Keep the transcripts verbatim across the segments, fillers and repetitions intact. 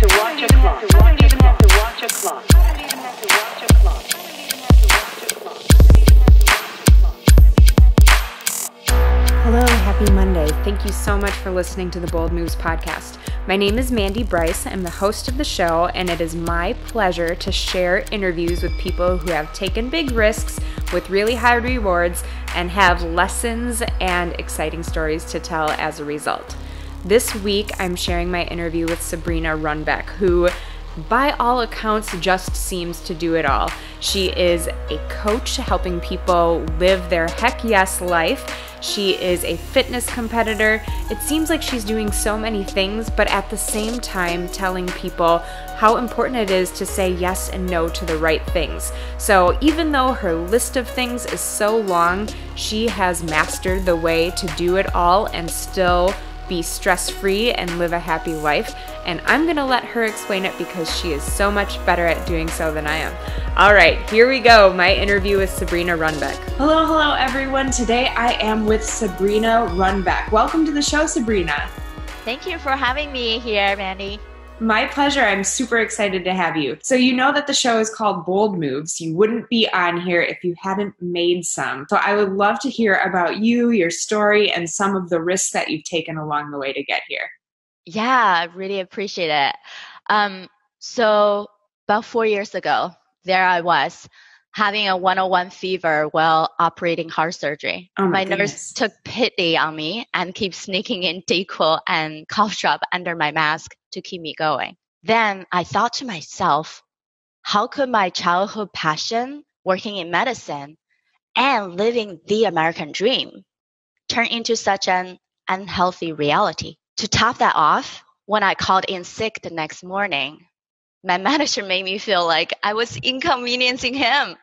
to watch a clock. I don't even have to watch a clock. I don't even have to watch a clock. I don't even have to watch a clock. Hello, happy Monday. Thank you so much for listening to the Bold Moves podcast. My name is Mandy Bryce. I'm the host of the show, and it is my pleasure to share interviews with people who have taken big risks with really high rewards and have lessons and exciting stories to tell as a result. This week, I'm sharing my interview with Sabrina Runbeck, who by all accounts just seems to do it all. She is a coach helping people live their heck yes life. She is a fitness competitor. It seems like she's doing so many things, but at the same time telling people how important it is to say yes and no to the right things. So even though her list of things is so long, she has mastered the way to do it all and still be stress-free and live a happy life. And I'm gonna let her explain it because she is so much better at doing so than I am. All right, here we go. My interview with Sabrina Runbeck. Hello, hello everyone. Today I am with Sabrina Runbeck. Welcome to the show, Sabrina. Thank you for having me here, Mandy. My pleasure. I'm super excited to have you. So you know that the show is called Bold Moves. You wouldn't be on here if you hadn't made some. So I would love to hear about you, your story, and some of the risks that you've taken along the way to get here. Yeah, I really appreciate it. Um, so about four years ago, there I was having a one oh one fever while operating heart surgery. Oh my my goodness. nurse took pity on me and keep sneaking in Dayquil and cough drop under my mask to keep me going. Then I thought to myself, how could my childhood passion, working in medicine and living the American dream, turn into such an unhealthy reality? To top that off, when I called in sick the next morning, my manager made me feel like I was inconveniencing him.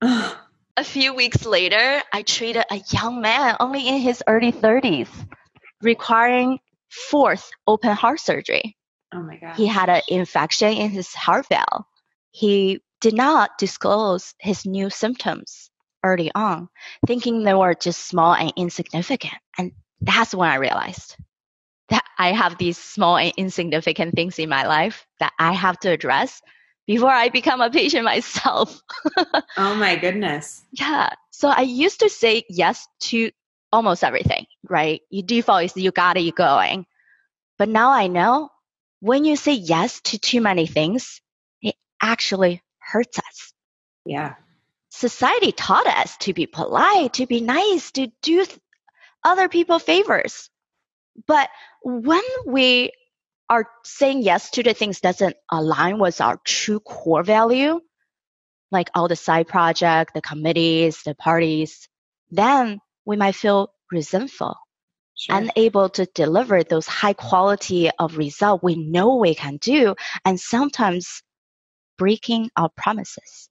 A few weeks later, I treated a young man only in his early thirties, requiring fourth open heart surgery. Oh my God. He had an infection in his heart valve. He did not disclose his new symptoms early on, thinking they were just small and insignificant. And that's when I realized that I have these small and insignificant things in my life that I have to address before I become a patient myself. Oh my goodness. Yeah. So I used to say yes to almost everything, right? Your default is you got it, you're going. But now I know when you say yes to too many things, it actually hurts us. Yeah. Society taught us to be polite, to be nice, to do th- other people favors. But when we are saying yes to the things doesn't align with our true core value, like all the side projects, the committees, the parties, then we might feel resentful, Sure. unable to deliver those high quality of result we know we can do, and sometimes breaking our promises.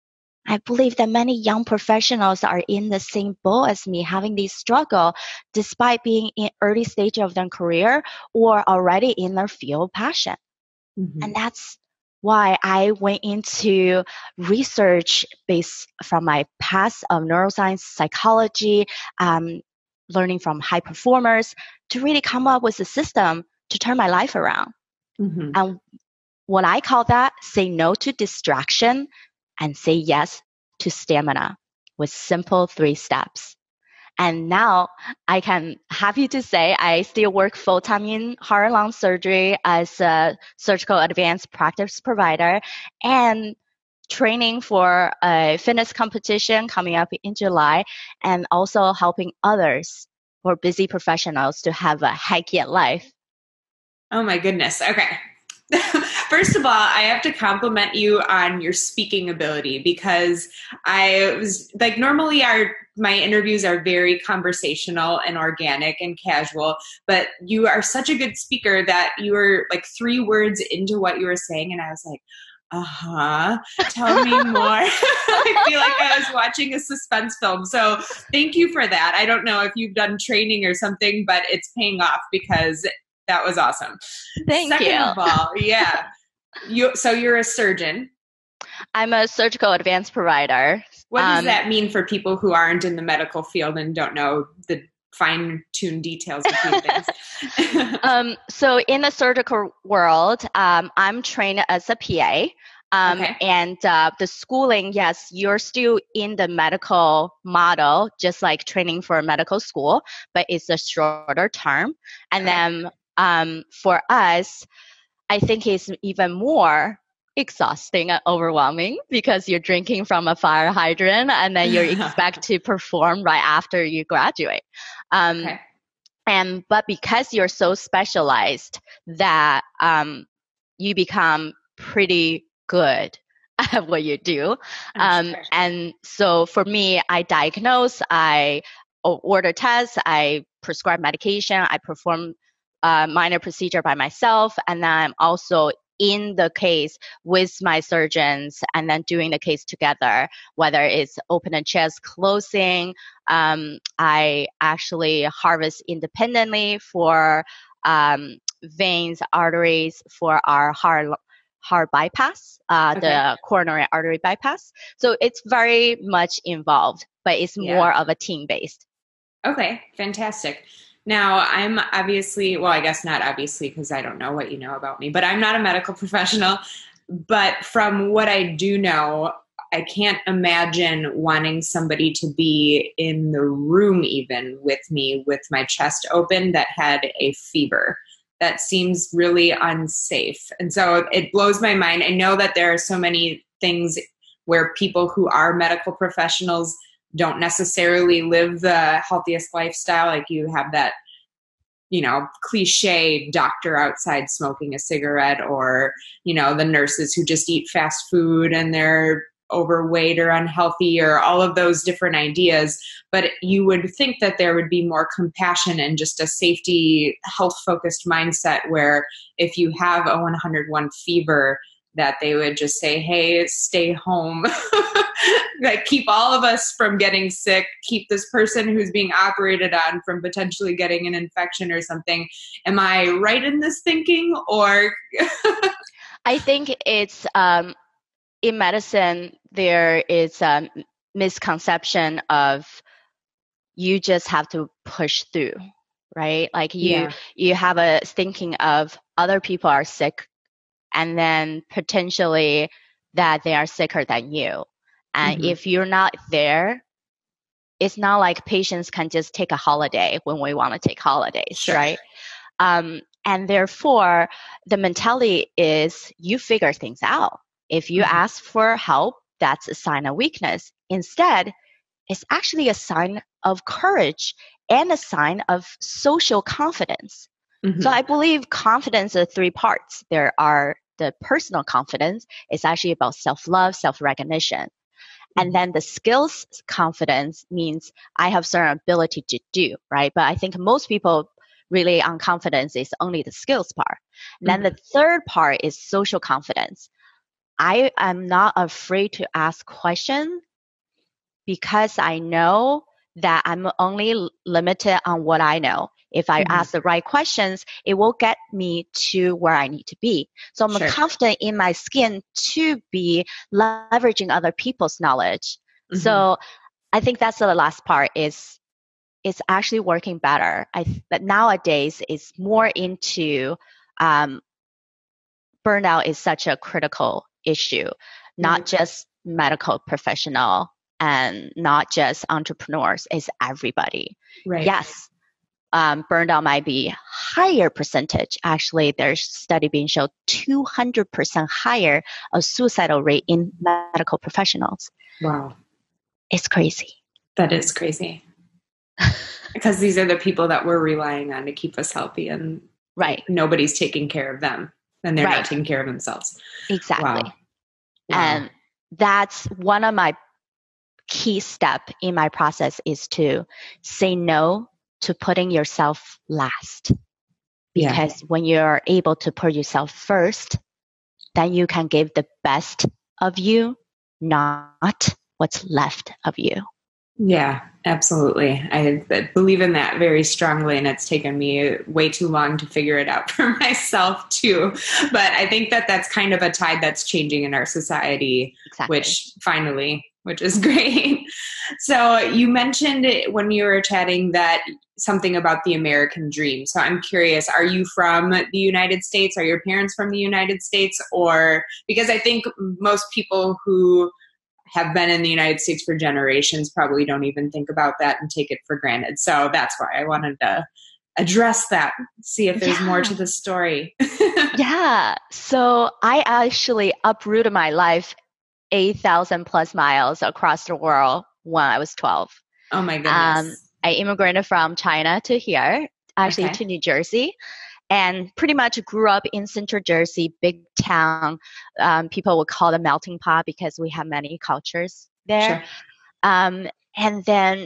I believe that many young professionals are in the same boat as me, having this struggle despite being in early stage of their career or already in their field of passion. Mm-hmm. And that's why I went into research based from my past of neuroscience, psychology, um, learning from high performers to really come up with a system to turn my life around. Mm-hmm. And what I call that, say no to distraction and say yes to stamina with simple three steps. And now I can happy to say I still work full-time in heart and lung surgery as a surgical advanced practice provider and training for a fitness competition coming up in July, and also helping others or busy professionals to have a heck yeah life. Oh my goodness. Okay. First of all, I have to compliment you on your speaking ability because I was like, normally our my interviews are very conversational and organic and casual, but you are such a good speaker that you were like three words into what you were saying. And I was like, uh-huh, tell me more. I feel like I was watching a suspense film. So thank you for that. I don't know if you've done training or something, but it's paying off because that was awesome. Thank Second you. of all, yeah. You, so you're a surgeon. I'm a surgical advanced provider. What does um, that mean for people who aren't in the medical field and don't know the fine-tune details between things. um, so in the surgical world, um, I'm trained as a P A. Um, Okay. And uh, the schooling, yes, you're still in the medical model, just like training for medical school, but it's a shorter term. And Okay. then um, for us, I think it's even more exhausting and overwhelming because you're drinking from a fire hydrant and then you expect to perform right after you graduate. Um, Okay. And but because you're so specialized that um, you become pretty good at what you do. I'm Um, sure. and so for me, I diagnose, I o- order tests, I prescribe medication, I perform a minor procedure by myself, and then I'm also in the case with my surgeons and then doing the case together, whether it's open and chest closing. Um, I actually harvest independently for um, veins, arteries for our heart heart bypass, uh, Okay. the coronary artery bypass. So it's very much involved, but it's Yeah. more of a team based. Okay, fantastic. Now, I'm obviously, well, I guess not obviously because I don't know what you know about me, but I'm not a medical professional. But from what I do know, I can't imagine wanting somebody to be in the room even with me with my chest open that had a fever. That seems really unsafe. And so it blows my mind. I know that there are so many things where people who are medical professionals don't necessarily live the healthiest lifestyle. Like you have that, you know, cliche doctor outside smoking a cigarette, or, you know, the nurses who just eat fast food and they're overweight or unhealthy, or all of those different ideas. But you would think that there would be more compassion and just a safety, health-focused mindset where if you have a one hundred one fever, that they would just say, hey, stay home. Like, keep all of us from getting sick, keep this person who's being operated on from potentially getting an infection or something. Am I right in this thinking? Or I think it's um, in medicine, there is a misconception of you just have to push through, right? Like you, Yeah. you have a thinking of other people are sick and then potentially that they are sicker than you. And Mhm. if you're not there, it's not like patients can just take a holiday when we want to take holidays, Sure. right? Um, and therefore, the mentality is you figure things out. If you Mhm. ask for help, that's a sign of weakness. Instead, it's actually a sign of courage and a sign of social confidence. Mhm. So I believe confidence are three parts. There are the personal confidence. It's actually about self-love, self-recognition. And then the skills confidence means I have certain ability to do, right? But I think most people really on confidence is only the skills part. And then the third part is social confidence. I am not afraid to ask questions because I know that I'm only l- limited on what I know. If I Mhm. ask the right questions, it will get me to where I need to be. So I'm Sure. confident in my skin to be leveraging other people's knowledge. Mhm. So I think that's the last part is it's actually working better. I th- that nowadays it's more into um, burnout is such a critical issue, not Right. just medical professional and not just entrepreneurs. It's everybody. Right. Yes, um, burnout might be higher percentage. Actually, there's study being shown two hundred percent higher of suicidal rate in medical professionals. Wow. It's crazy. That is crazy. Because these are the people that we're relying on to keep us healthy, and Right. nobody's taking care of them, and they're Right. not taking care of themselves. Exactly. Wow. Wow. And that's one of my key step in my process is to say no to putting yourself last. Yeah. Because when you're able to put yourself first, then you can give the best of you, not what's left of you. Yeah, absolutely. I believe in that very strongly, and it's taken me way too long to figure it out for myself too. But I think that that's kind of a tide that's changing in our society, Exactly. which finally which is great. So you mentioned it when you were chatting that something about the American dream. So I'm curious, are you from the United States? Are your parents from the United States? Or because I think most people who have been in the United States for generations probably don't even think about that and take it for granted. So that's why I wanted to address that, see if there's Yeah. more to the story. Yeah. So I actually uprooted my life eight thousand plus miles across the world when I was twelve. Oh my goodness. Um, I immigrated from China to here, actually Okay. to New Jersey, and pretty much grew up in Central Jersey, big town. Um, people would call it a melting pot because we have many cultures there. Sure. Um, and then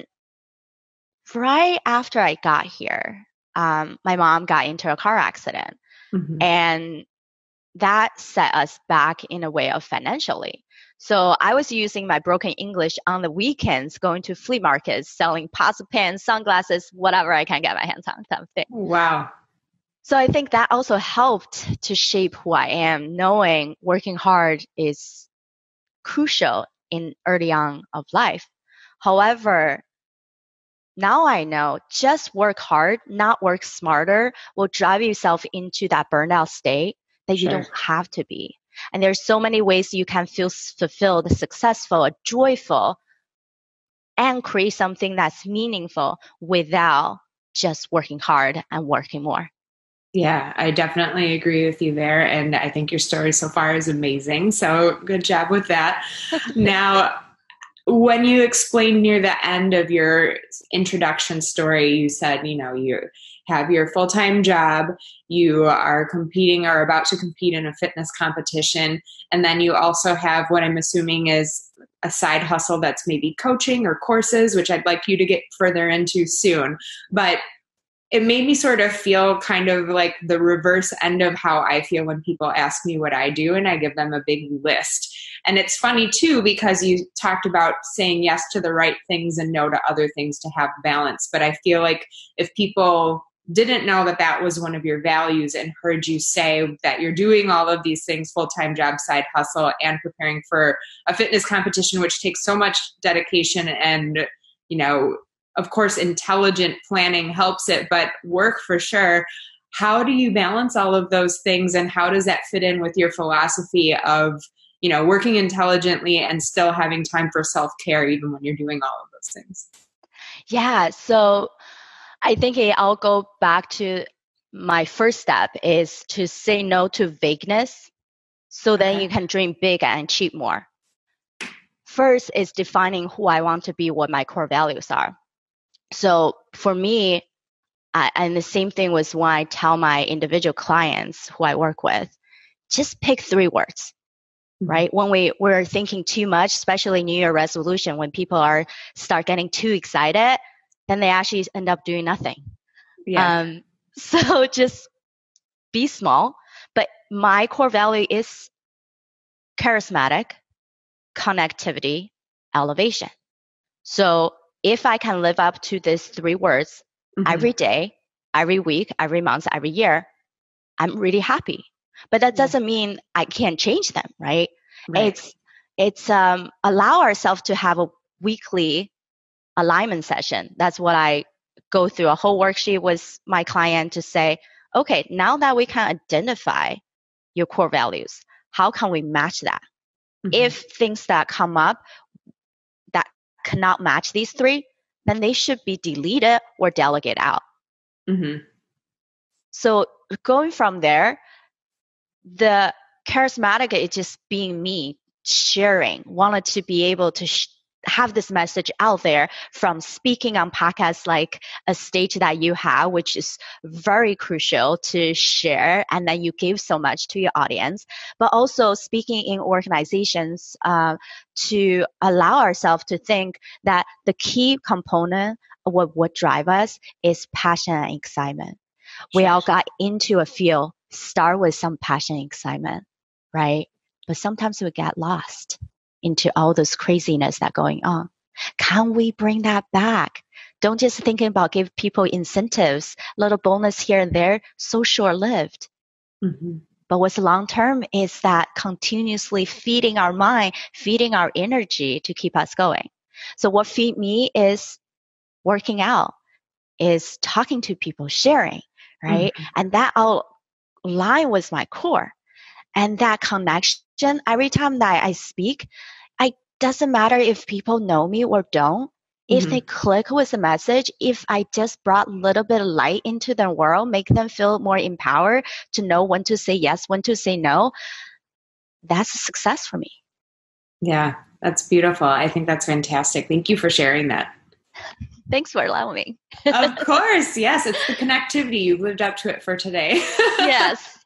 right after I got here, um, my mom got into a car accident, Mhm. and that set us back in a way of financially. So I was using my broken English on the weekends, going to flea markets, selling pots of paint, sunglasses, whatever I can get my hands on, type of thing. Wow. So I think that also helped to shape who I am, knowing working hard is crucial in early on of life. However, now I know just work hard, not work smarter, will drive yourself into that burnout state that you Sure. don't have to be. And there's so many ways you can feel fulfilled, successful, joyful, and create something that's meaningful without just working hard and working more. Yeah, I definitely agree with you there. And I think your story so far is amazing. So good job with that. Now, when you explained near the end of your introduction story, you said, you know, you have your full-time job, you are competing or about to compete in a fitness competition, and then you also have what I'm assuming is a side hustle that's maybe coaching or courses, which I'd like you to get further into soon. But it made me sort of feel kind of like the reverse end of how I feel when people ask me what I do and I give them a big list. And it's funny too, because you talked about saying yes to the right things and no to other things to have balance. But I feel like if people didn't know that that was one of your values and heard you say that you're doing all of these things, full-time job, side hustle, and preparing for a fitness competition, which takes so much dedication and, you know, of course, intelligent planning helps it, but work for sure. How do you balance all of those things, and how does that fit in with your philosophy of, you know, working intelligently and still having time for self-care even when you're doing all of those things? Yeah, so I think I'll go back to my first step is to say no to vagueness so then Okay. you can dream big and achieve more. First is defining who I want to be, what my core values are. So for me, I, and the same thing was when I tell my individual clients who I work with, just pick three words, Mhm. right? When we, we're thinking too much, especially New Year resolution, when people are start getting too excited, then they actually end up doing nothing. Yeah. Um, so just be small. But my core value is charismatic, connectivity, elevation. So if I can live up to these three words Mhm. every day, every week, every month, every year, I'm really happy. But that Yeah. doesn't mean I can't change them, right? Right. It's it's um, allow ourselves to have a weekly alignment session. That's what I go through a whole worksheet with my client to say, okay, now that we can identify your core values, how can we match that? Mhm. If things that come up that cannot match these three, then they should be deleted or delegated out. Mhm. So going from there, the charismatic is just being me, sharing, wanted to be able to sh- have this message out there from speaking on podcasts like a stage that you have, which is very crucial to share. And then you give so much to your audience, but also speaking in organizations uh, to allow ourselves to think that the key component of what would drive us is passion and excitement. We Sure. all got into a field, start with some passion and excitement, right? But sometimes we get lost into all this craziness that going on. Can we bring that back? Don't just thinking about give people incentives, little bonus here and there, so short-lived. Mhm. But what's long term is that continuously feeding our mind, feeding our energy to keep us going. So what feed me is working out, is talking to people, sharing, right? Mhm. And that all align with my core. And that connection, every time that I speak, I doesn't matter if people know me or don't. If they Mhm. click with the message, if I just brought a little bit of light into their world, make them feel more empowered to know when to say yes, when to say no, that's a success for me. Yeah, that's beautiful. I think that's fantastic. Thank you for sharing that. Thanks for allowing me. Of course. Yes, it's the connectivity. You've lived up to it for today. Yes.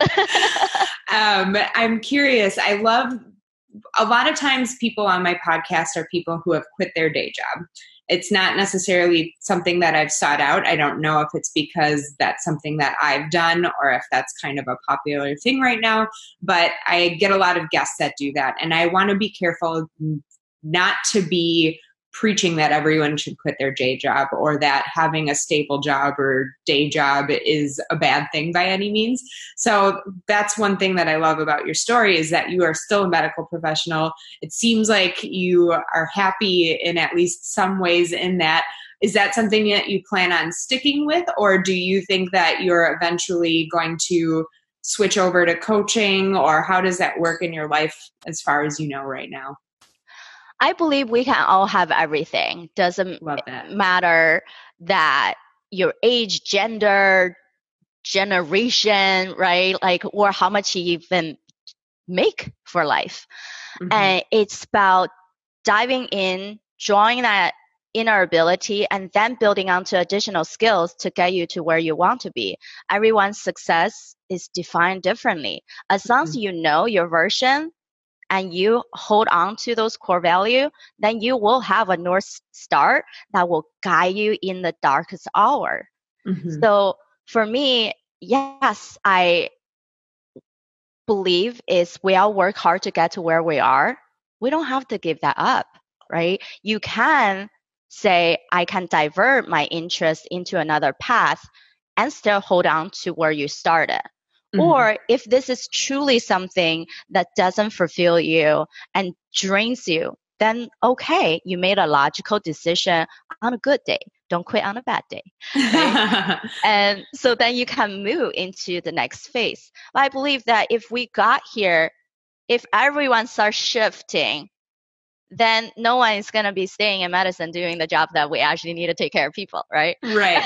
um, I'm curious. I love a lot of times people on my podcast are people who have quit their day job. It's not necessarily something that I've sought out. I don't know if it's because that's something that I've done or if that's kind of a popular thing right now, but I get a lot of guests that do that. And I want to be careful not to be preaching that everyone should quit their day job or that having a stable job or day job is a bad thing by any means. So that's one thing that I love about your story is that you are still a medical professional. It seems like you are happy in at least some ways in that. Is that something that you plan on sticking with, or do you think that you're eventually going to switch over to coaching, or how does that work in your life as far as you know right now? I believe we can all have everything. Doesn't Love that. matter that your age, gender, generation, right? Like, or how much you even make for life. Mm-hmm. And it's about diving in, drawing that inner ability, and then building onto additional skills to get you to where you want to be. Everyone's success is defined differently. As long as you know your version and you hold on to those core values, then you will have a North Star that will guide you in the darkest hour. Mm-hmm. So for me, yes, I believe is we all work hard to get to where we are. We don't have to give that up, right? You can say, I can divert my interest into another path and still hold on to where you started. Mm-hmm. Or if this is truly something that doesn't fulfill you and drains you, then okay, you made a logical decision on a good day. Don't quit on a bad day, right? And so then you can move into the next phase. But I believe that if we got here, if everyone starts shifting, then no one is going to be staying in medicine doing the job that we actually need to take care of people, right? Right.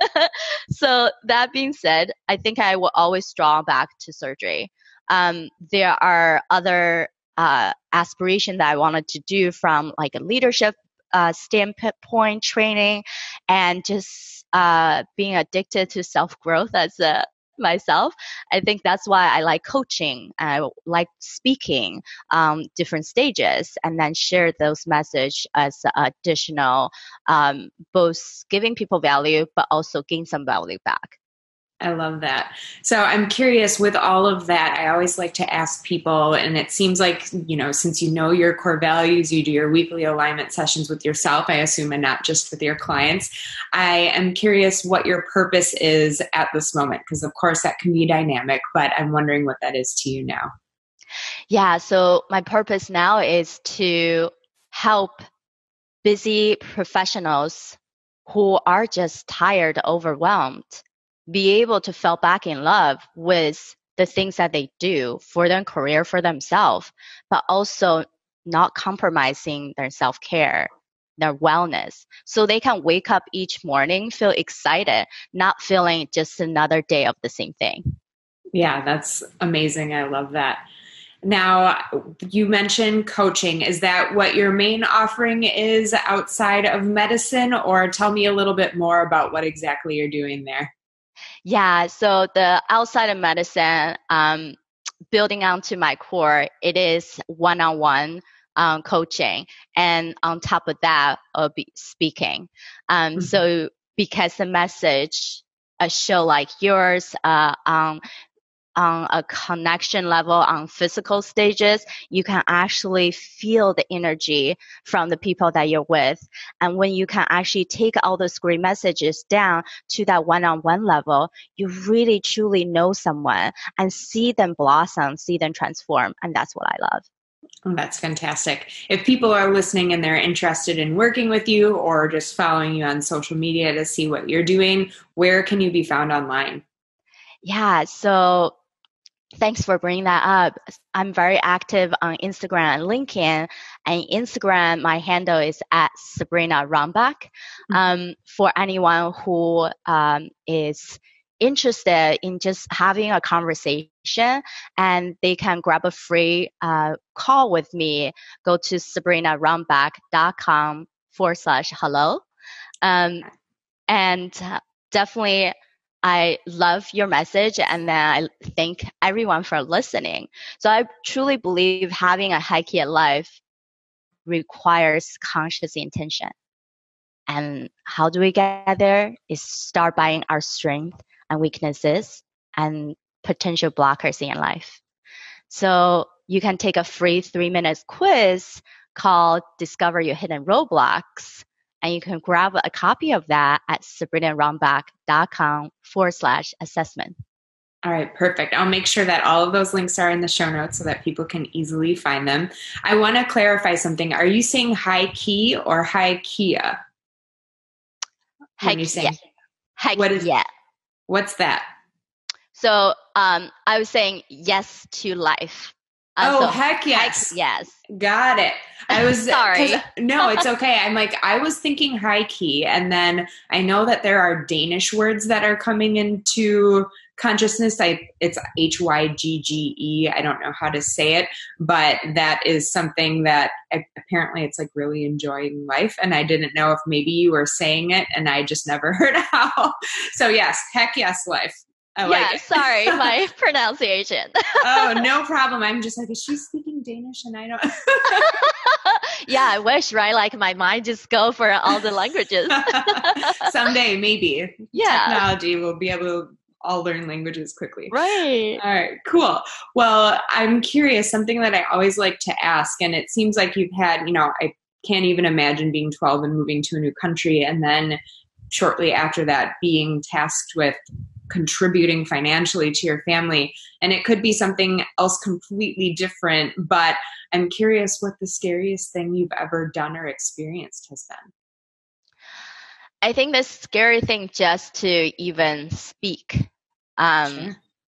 So that being said, I think I will always draw back to surgery. Um, there are other uh, aspirations that I wanted to do from like a leadership uh, standpoint training and just uh, being addicted to self-growth as a myself. I think that's why I like coaching. I like speaking um, different stages and then share those message as additional, um, both giving people value, but also gain some value back. I love that. So I'm curious with all of that, I always like to ask people, and it seems like, you know, since you know your core values, you do your weekly alignment sessions with yourself, I assume, and not just with your clients. I am curious what your purpose is at this moment, because of course that can be dynamic, but I'm wondering what that is to you now. Yeah. So my purpose now is to help busy professionals who are just tired, overwhelmed, be able to fall back in love with the things that they do for their career, for themselves, but also not compromising their self-care, their wellness. So they can wake up each morning, feel excited, not feeling just another day of the same thing. Yeah, that's amazing. I love that. Now, you mentioned coaching. Is that what your main offering is outside of medicine, or tell me a little bit more about what exactly you're doing there? Yeah, so the outside of medicine, um, building onto my core, it is one-on-one um, coaching, and on top of that, I'll be speaking. Um, Mm-hmm. So because the message, a show like yours, uh, um, on a connection level, on physical stages, you can actually feel the energy from the people that you're with. And when you can actually take all those great messages down to that one-on-one level, you really truly know someone and see them blossom, see them transform. And that's what I love. Oh, that's fantastic. If people are listening and they're interested in working with you or just following you on social media to see what you're doing, where can you be found online? Yeah, so thanks for bringing that up. I'm very active on Instagram and LinkedIn. And Instagram, my handle is at Sabrina Runbeck. Mm-hmm. Um, for anyone who um, is interested in just having a conversation, and they can grab a free uh, call with me, go to sabrinarunbeck.com forward slash hello. Um, and uh, definitely, I love your message, and then I thank everyone for listening. So I truly believe having a high-key life requires conscious intention. And how do we get there? Is start buying our strength and weaknesses and potential blockers in your life. So you can take a free three minutes quiz called Discover Your Hidden Roadblocks. And you can grab a copy of that at sabrinarunbeck.com forward slash assessment. All right, perfect. I'll make sure that all of those links are in the show notes so that people can easily find them. I want to clarify something. Are you saying high key or high Kia? Heck you yeah. Heck what is, yeah. What's that? So um, I was saying yes to life. Uh, oh, so heck yes. Heck yes. Got it. I was sorry. No, it's okay. I'm like, I was thinking high key. And then I know that there are Danish words that are coming into consciousness. I it's H Y G G E. I don't know how to say it, but that is something that I, apparently it's like really enjoying life. And I didn't know if maybe you were saying it and I just never heard how. So yes, heck yes, life. I yeah, like it. sorry, my pronunciation. Oh, no problem. I'm just like, is she speaking Danish and I don't? Yeah, I wish, right? Like my mind just go for all the languages. Someday, maybe. Yeah. Technology will be able to all learn languages quickly. Right. All right, cool. Well, I'm curious, something that I always like to ask, and it seems like you've had, you know, I can't even imagine being twelve and moving to a new country, and then shortly after that being tasked with contributing financially to your family. And it could be something else completely different, but I'm curious what the scariest thing you've ever done or experienced has been. I think the scary thing just to even speak. Um, Sure.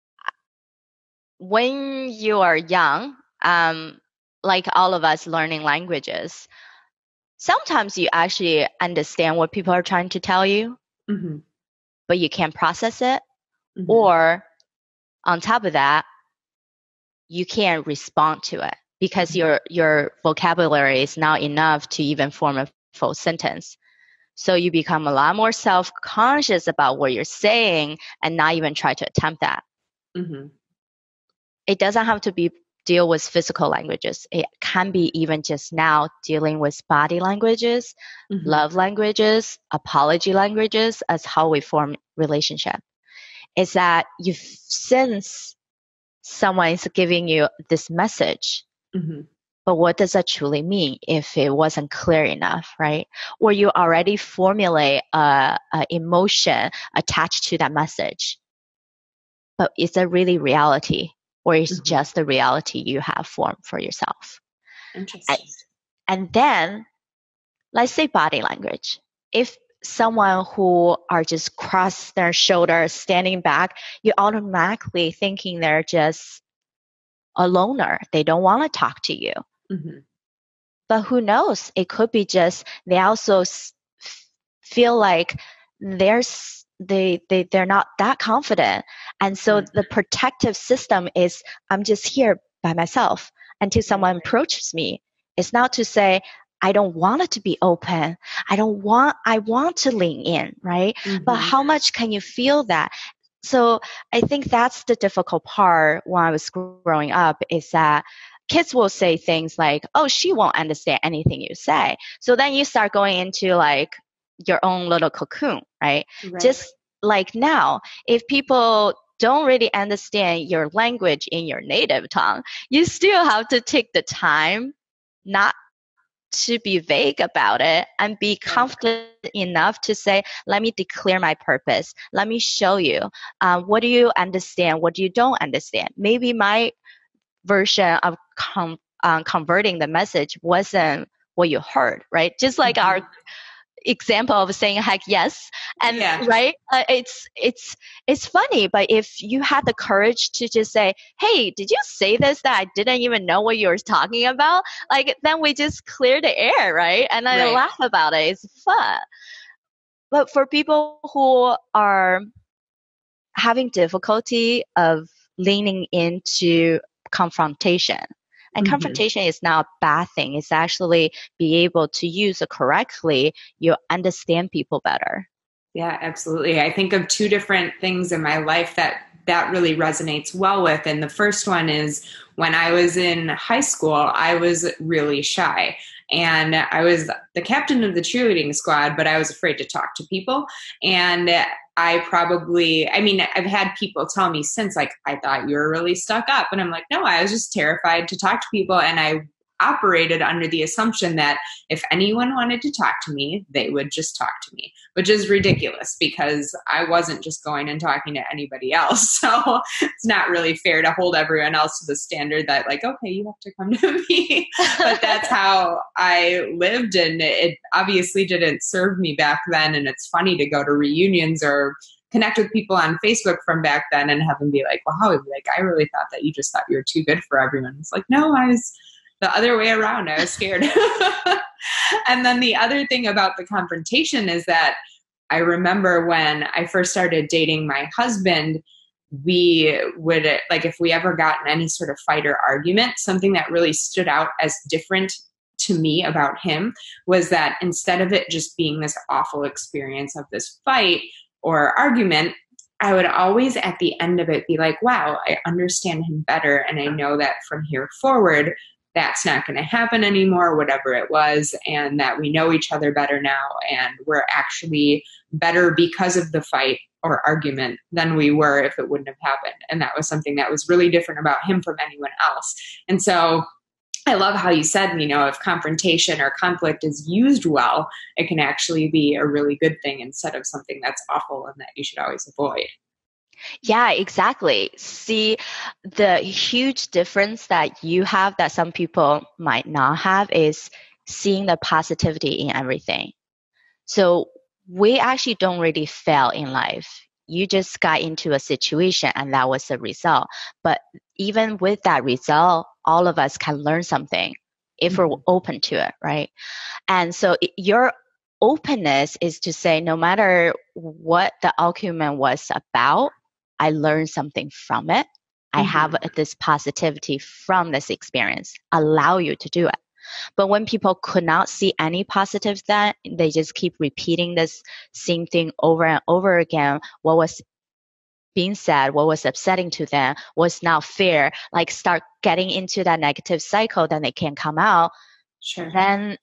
When you are young, um, like all of us learning languages, sometimes you actually understand what people are trying to tell you, Mm-hmm. but you can't process it. Mm-hmm. Or on top of that, you can't respond to it because Mm-hmm. your your vocabulary is not enough to even form a full sentence. So you become a lot more self-conscious about what you're saying and not even try to attempt that. Mm-hmm. It doesn't have to be deal with physical languages. It can be even just now dealing with body languages, Mm-hmm. love languages, apology languages as how we form relationship. Is that you sense someone is giving you this message, Mm-hmm. but what does that truly mean if it wasn't clear enough, right? Or you already formulate a, a emotion attached to that message, but is that really reality, or is Mm-hmm. just the reality you have formed for yourself? Interesting. And, and then, let's say body language. If someone who are just cross their shoulders, standing back, you automatically thinking they're just a loner. They don't want to talk to you. Mm-hmm. But who knows? It could be just they also s- feel like there's they they they're not that confident, and so Mm-hmm. the protective system is I'm just here by myself until someone approaches me. It's not to say I don't want it to be open. I don't want I want to lean in, right? Mm-hmm. But how much can you feel that? So I think that's the difficult part when I was growing up is that kids will say things like, oh, she won't understand anything you say. So then you start going into like your own little cocoon, right? Right. Just like now, if people don't really understand your language in your native tongue, you still have to take the time not to be vague about it and be confident enough to say, let me declare my purpose. Let me show you. Uh, what do you understand? What do you don't understand? Maybe my version of com- uh, converting the message wasn't what you heard, right? Just like mm-hmm. our example of saying heck yes, and yeah. right, uh, it's it's it's funny, but if you had the courage to just say, hey, did you say this that I didn't even know what you were talking about, like then we just clear the air, right? And I right. laugh about it. It's fun. But for people who are having difficulty of leaning into confrontation, and mm-hmm. confrontation is not a bad thing. It's actually be able to use it correctly. You understand people better. Yeah, absolutely. I think of two different things in my life that that really resonates well with. And the first one is when I was in high school, I was really shy. And I was the captain of the cheerleading squad, but I was afraid to talk to people. And I probably, I mean, I've had people tell me since, like, I thought you were really stuck up. And I'm like, no, I was just terrified to talk to people. And I operated under the assumption that if anyone wanted to talk to me, they would just talk to me, which is ridiculous because I wasn't just going and talking to anybody else. So it's not really fair to hold everyone else to the standard that, like, okay, you have to come to me. But that's how I lived, and it obviously didn't serve me back then. And it's funny to go to reunions or connect with people on Facebook from back then and have them be like, wow, like, I really thought that you just thought you were too good for everyone. It's like, no, I was the other way around. I was scared. And then the other thing about the confrontation is that I remember when I first started dating my husband, we would, like, if we ever got in any sort of fight or argument, something that really stood out as different to me about him was that instead of it just being this awful experience of this fight or argument, I would always at the end of it be like, wow, I understand him better. And I know that from here forward, that's not going to happen anymore, whatever it was, and that we know each other better now, and we're actually better because of the fight or argument than we were if it wouldn't have happened. And that was something that was really different about him from anyone else. And so I love how you said, you know, if confrontation or conflict is used well, it can actually be a really good thing instead of something that's awful and that you should always avoid. Yeah, exactly. See, the huge difference that you have that some people might not have is seeing the positivity in everything. So we actually don't really fail in life. You just got into a situation and that was the result. But even with that result, all of us can learn something if mm-hmm. we're open to it, right? And so your openness is to say, no matter what the argument was about, I learned something from it. I mm-hmm. have this positivity from this experience. Allow you to do it. But when people could not see any positives, then they just keep repeating this same thing over and over again. What was being said, what was upsetting to them, was not fair, like start getting into that negative cycle, then they can't come out. Sure. Then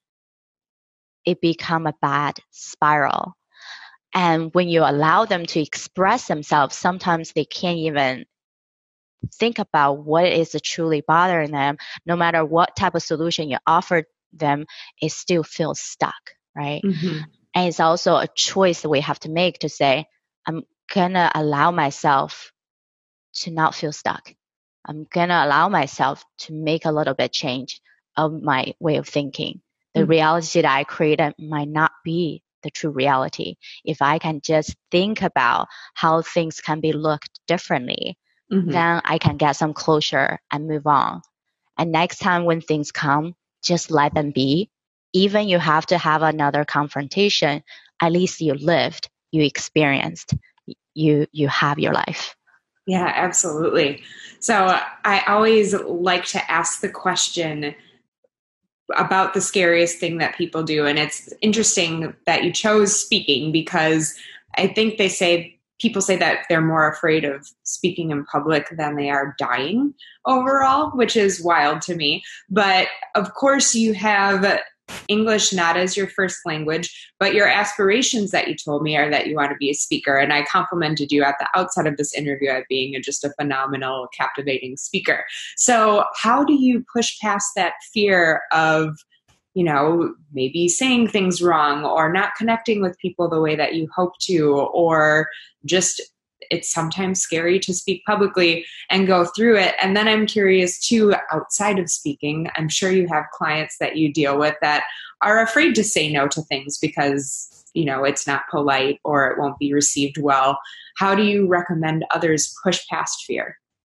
it become a bad spiral. And when you allow them to express themselves, sometimes they can't even think about what is truly bothering them. No matter what type of solution you offer them, it still feels stuck, right? Mm-hmm. And it's also a choice that we have to make to say, I'm going to allow myself to not feel stuck. I'm going to allow myself to make a little bit change of my way of thinking. The mm-hmm. reality that I created might not be the true reality. If I can just think about how things can be looked differently, mm-hmm. then I can get some closure and move on. And next time when things come, just let them be. Even you have to have another confrontation, at least you lived, you experienced, you you have your life. Yeah, absolutely. So I always like to ask the question about the scariest thing that people do. And it's interesting that you chose speaking, because I think they say, people say that they're more afraid of speaking in public than they are dying overall, which is wild to me. But of course you have English not as your first language, but your aspirations that you told me are that you want to be a speaker. And I complimented you at the outset of this interview at being a, just a phenomenal, captivating speaker. So how do you push past that fear of, you know, maybe saying things wrong or not connecting with people the way that you hope to, or just it's sometimes scary to speak publicly and go through it. And then I'm curious too, outside of speaking, I'm sure you have clients that you deal with that are afraid to say no to things because, you know, it's not polite or it won't be received well. How do you recommend others push past fear?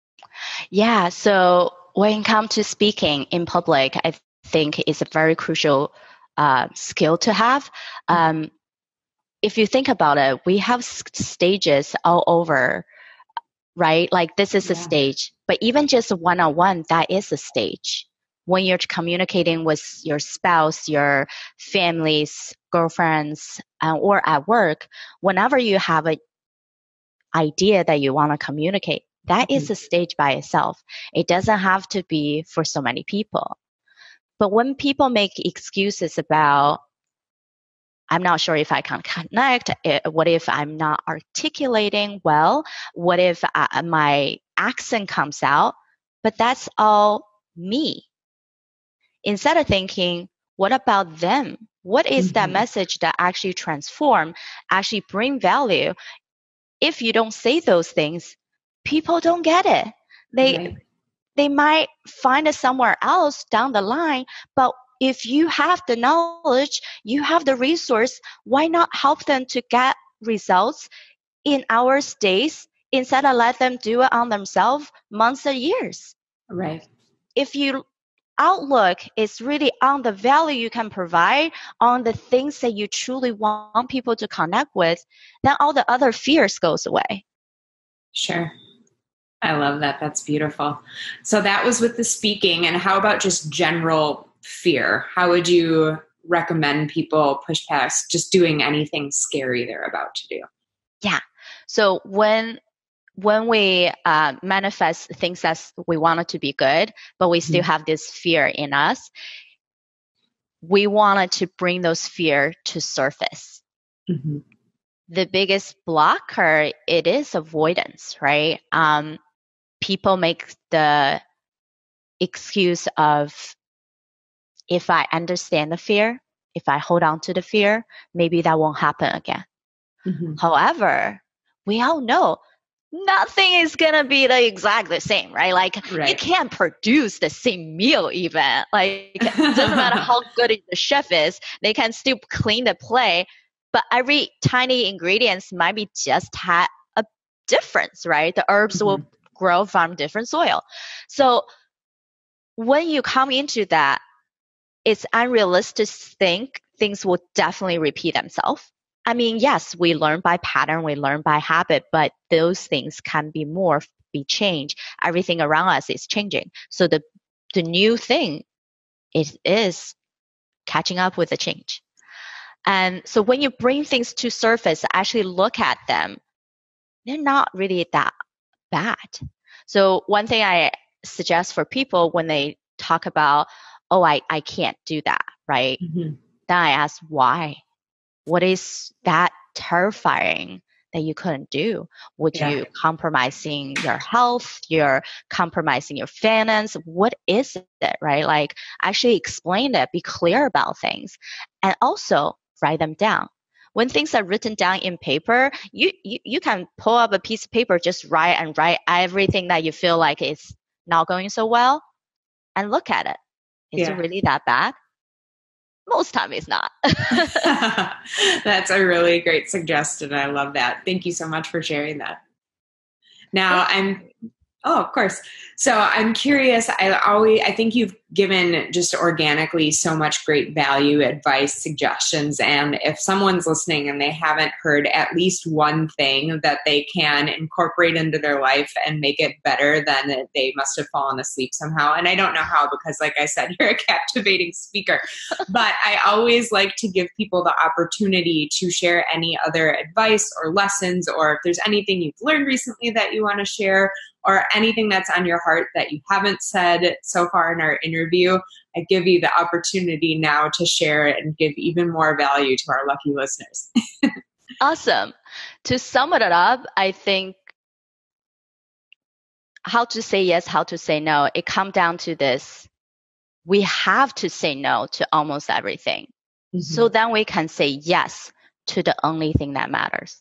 Yeah. So when it comes to speaking in public, I think it's a very crucial uh, skill to have. Um, if you think about it, we have s- stages all over, right? Like this is a Yeah. stage, but even just one-on-one, that is a stage. When you're communicating with your spouse, your families, girlfriends, uh, or at work, whenever you have an idea that you want to communicate, that is a stage by itself. It doesn't have to be for so many people. But when people make excuses about, I'm not sure if I can connect, what if I'm not articulating well, what if uh, my accent comes out, but that's all me. Instead of thinking, what about them? What is that Mhm. message that actually transform, actually bring value? If you don't say those things, people don't get it. They Right. they might find it somewhere else down the line, but if you have the knowledge, you have the resource, why not help them to get results in hours, days, instead of let them do it on themselves months or years? Right. If you outlook is really on the value you can provide, on the things that you truly want people to connect with, then all the other fears goes away. Sure. I love that. That's beautiful. So that was with the speaking. And how about just general fear? How would you recommend people push past just doing anything scary they're about to do? Yeah. So when when we uh, manifest things that we want it to be good, but we still Mhm. have this fear in us, we wanted to bring those fear to surface. Mhm. The biggest blocker, it is avoidance, right? Um, people make the excuse of, if I understand the fear, if I hold on to the fear, maybe that won't happen again. Mhm. However, we all know nothing is going to be the exactly same, right? Like you Right. can't produce the same meal even. Like it doesn't matter how good the chef is, they can still clean the plate, but every tiny ingredients might be just had a difference, right? The herbs will Mhm. grow from different soil. So when you come into that, it's unrealistic to think things will definitely repeat themselves. I mean, yes, we learn by pattern, we learn by habit, but those things can be morphed, be changed. Everything around us is changing. So the the new thing is, is catching up with the change. And so when you bring things to surface, actually look at them, they're not really that bad. So one thing I suggest for people when they talk about, oh, I, I can't do that, right? Mhm. Then I ask why? What is that terrifying that you couldn't do? Would Yeah. you compromising your health? You're compromising your finance? What is it, right? Like actually explain it, be clear about things, and also write them down. When things are written down in paper, you, you, you can pull up a piece of paper, just write and write everything that you feel like is not going so well and look at it. Is it Yeah. really that bad? Most time it's not. That's a really great suggestion. I love that. Thank you so much for sharing that. Now, I'm Oh, of course. So I'm curious. I always, I think you've given just organically so much great value, advice, suggestions. And if someone's listening and they haven't heard at least one thing that they can incorporate into their life and make it better, then they must have fallen asleep somehow. And I don't know how, because like I said, you're a captivating speaker. But I always like to give people the opportunity to share any other advice or lessons, or if there's anything you've learned recently that you want to share, or anything that's on your heart that you haven't said so far in our interview interview, I give you the opportunity now to share it and give even more value to our lucky listeners. Awesome. To sum it up, I think how to say yes, how to say no, it comes down to this. We have to say no to almost everything. Mm-hmm. So then we can say yes to the only thing that matters.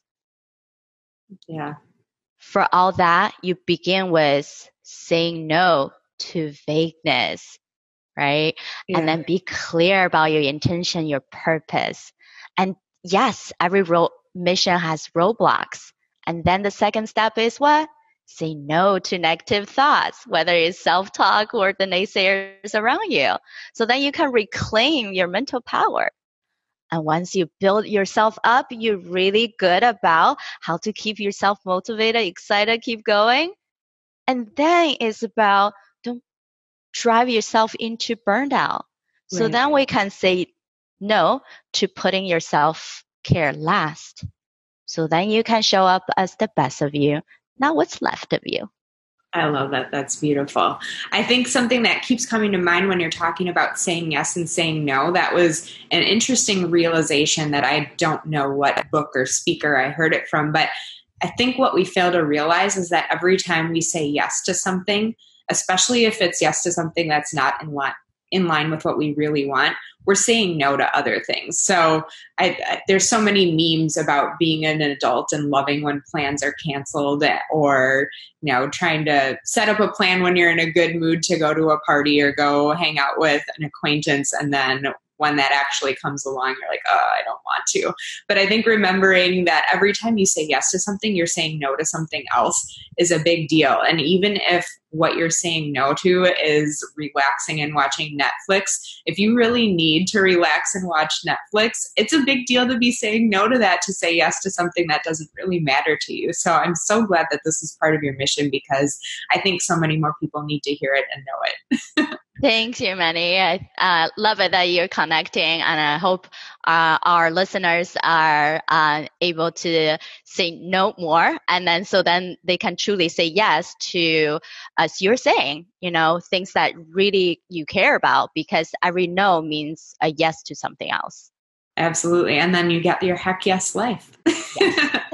Yeah. For all that, you begin with saying no to vagueness, right? Yeah. And then be clear about your intention, your purpose. And yes, every ro- mission has roadblocks. And then the second step is what? Say no to negative thoughts, whether it's self-talk or the naysayers around you. So then you can reclaim your mental power. And once you build yourself up, you're really good about how to keep yourself motivated, excited, keep going. And then it's about don't drive yourself into burnout. So Right. then we can say no to putting your self-care last. So then you can show up as the best of you, not what's left of you. I love that. That's beautiful. I think something that keeps coming to mind when you're talking about saying yes and saying no, that was an interesting realization that I don't know what book or speaker I heard it from, but I think what we fail to realize is that every time we say yes to something, especially if it's yes to something that's not in line, in line with what we really want, we're saying no to other things. So I, I, there's so many memes about being an adult and loving when plans are canceled, or, you know, trying to set up a plan when you're in a good mood to go to a party or go hang out with an acquaintance. And then when that actually comes along, you're like, oh, I don't want to. But I think remembering that every time you say yes to something, you're saying no to something else is a big deal. And even if what you're saying no to is relaxing and watching Netflix, if you really need to relax and watch Netflix, it's a big deal to be saying no to that, to say yes to something that doesn't really matter to you. So I'm so glad that this is part of your mission, because I think so many more people need to hear it and know it. Thanks, Manny. I uh, love it that you're connecting, and I hope uh, our listeners are uh, able to say no more, and then so then they can truly say yes to, as you're saying, you know, things that really you care about, because every no means a yes to something else. Absolutely. And then you get your heck yes life. Yes.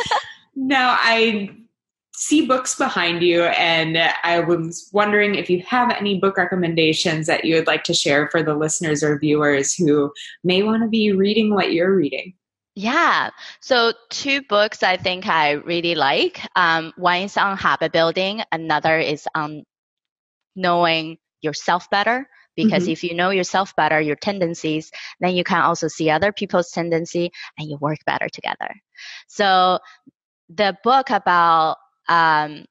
Now, I see books behind you, and I was wondering if you have any book recommendations that you would like to share for the listeners or viewers who may want to be reading what you're reading. Yeah. So two books I think I really like. Um, one is on habit building. Another is on knowing yourself better. Because mm-hmm. if you know yourself better, your tendencies, then you can also see other people's tendency and you work better together. So the book about um,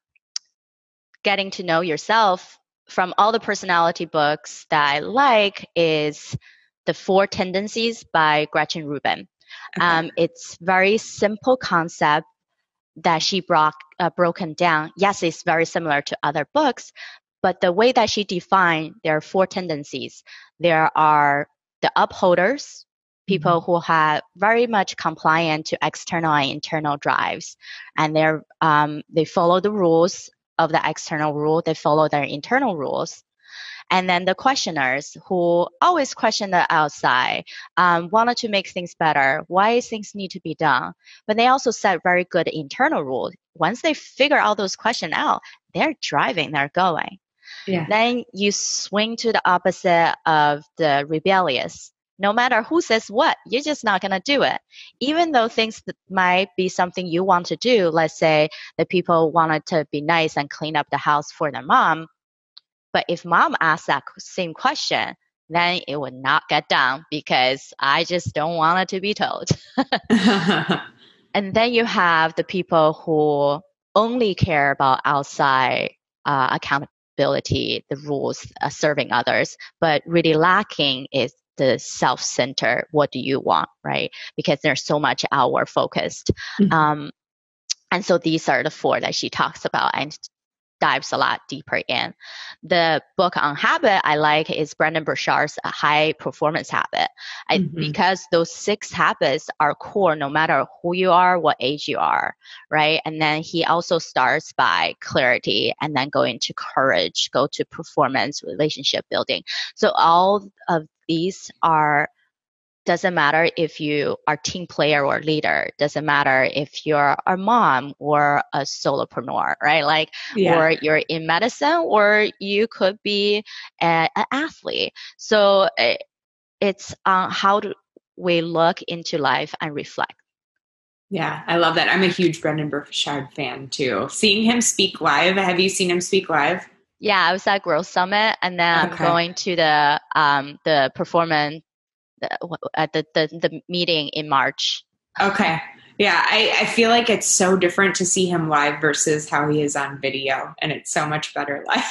getting to know yourself from all the personality books that I like is The Four Tendencies by Gretchen Rubin. Okay. Um, it's very simple concept that she brought uh, broken down. Yes, it's very similar to other books, but the way that she defined, there are four tendencies. There are the upholders, people mm-hmm. who have very much compliant to external and internal drives, and they're um, they follow the rules of the external rule. They follow their internal rules. And then the questioners, who always question the outside, um, wanted to make things better, why things need to be done. But they also set very good internal rules. Once they figure all those questions out, they're driving, they're going. Yeah. Then you swing to the opposite of the rebellious. No matter who says what, you're just not going to do it. Even though things that might be something you want to do, let's say the people wanted to be nice and clean up the house for their mom. But if mom asks that same question, then it would not get done because I just don't want it to be told. And then you have the people who only care about outside uh, accountability, the rules, uh, serving others, but really lacking is the self-centered, what do you want, right? Because there's so much outward focused. Mm-hmm. Um, and so these are the four that she talks about. And dives a lot deeper in. The book on habit I like is Brendon Burchard's High Performance Habit. I, mm-hmm. Because those six habits are core no matter who you are, what age you are, right? And then he also starts by clarity and then go into courage, go to performance, relationship building. So all of these are doesn't matter if you are team player or leader. Doesn't matter if you're a mom or a solopreneur, right? Like, yeah. Or you're in medicine, or you could be a, an athlete. So it, it's uh, how do we look into life and reflect. Yeah, I love that. I'm a huge Brendon Burchard fan too. Seeing him speak live, have you seen him speak live? Yeah, I was at Growth Summit, and then okay. I'm going to the um the performance. At the, the, the meeting in March. Okay. Yeah, I, I feel like it's so different to see him live versus how he is on video, and it's so much better live.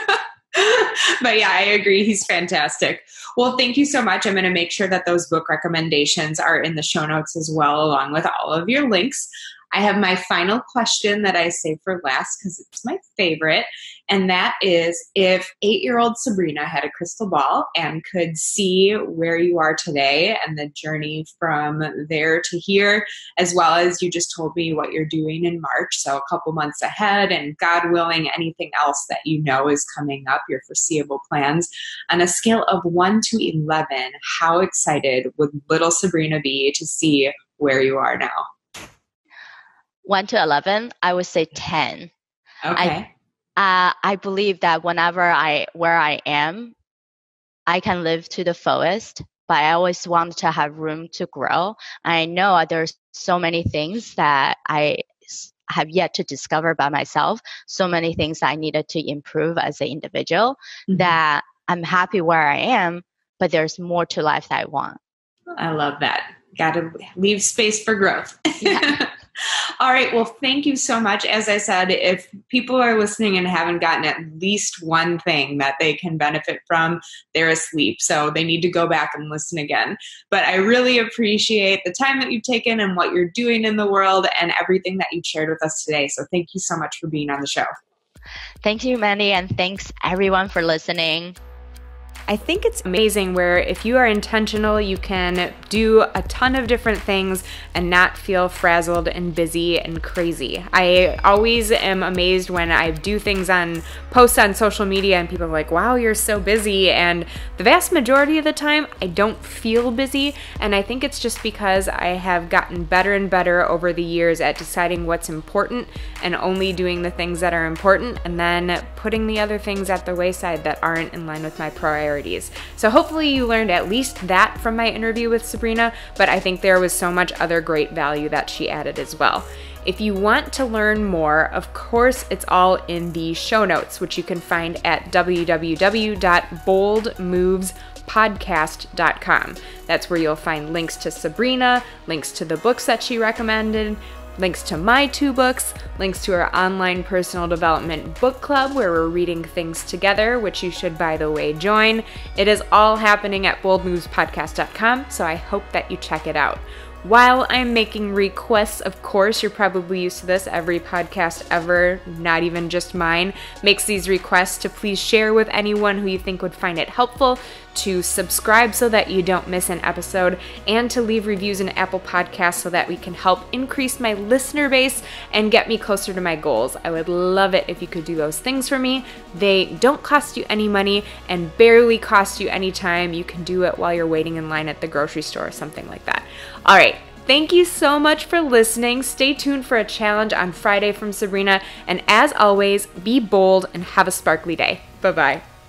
But yeah, I agree. He's fantastic. Well, thank you so much. I'm going to make sure that those book recommendations are in the show notes as well, along with all of your links. I have my final question that I save for last because it's my favorite. And that is, if eight-year-old Sabrina had a crystal ball and could see where you are today and the journey from there to here, as well as you just told me what you're doing in March, so a couple months ahead, and God willing, anything else that you know is coming up, your foreseeable plans, on a scale of one to eleven, how excited would little Sabrina be to see where you are now? one to eleven, I would say ten. Okay. I, uh, I believe that whenever I, where I am, I can live to the fullest, but I always want to have room to grow. I know there's so many things that I have yet to discover by myself, so many things I needed to improve as an individual, mm-hmm. that I'm happy where I am, but there's more to life that I want. I love that. Got to leave space for growth. Yeah. All right. Well, thank you so much. As I said, if people are listening and haven't gotten at least one thing that they can benefit from, they're asleep. So they need to go back and listen again. But I really appreciate the time that you've taken and what you're doing in the world and everything that you shared with us today. So thank you so much for being on the show. Thank you, Mandy. And thanks everyone for listening. I think it's amazing where if you are intentional, you can do a ton of different things and not feel frazzled and busy and crazy. I always am amazed when I do things on posts on social media and people are like, wow, you're so busy. And the vast majority of the time, I don't feel busy. And I think it's just because I have gotten better and better over the years at deciding what's important and only doing the things that are important, and then putting the other things at the wayside that aren't in line with my priorities. So hopefully you learned at least that from my interview with Sabrina, but I think there was so much other great value that she added as well. If you want to learn more, of course, it's all in the show notes, which you can find at w w w dot bold moves podcast dot com. That's where you'll find links to Sabrina, links to the books that she recommended, links to my two books, links to our online personal development book club where we're reading things together, which you should, by the way, join. It is all happening at bold moves podcast dot com, so I hope that you check it out. While I'm making requests, of course, you're probably used to this. Every podcast ever, not even just mine, makes these requests to please share with anyone who you think would find it helpful, to subscribe so that you don't miss an episode, and to leave reviews in Apple Podcasts so that we can help increase my listener base and get me closer to my goals. I would love it if you could do those things for me. They don't cost you any money and barely cost you any time. You can do it while you're waiting in line at the grocery store or something like that. All right. Thank you so much for listening. Stay tuned for a challenge on Friday from Sabrina. And as always, be bold and have a sparkly day. Bye-bye.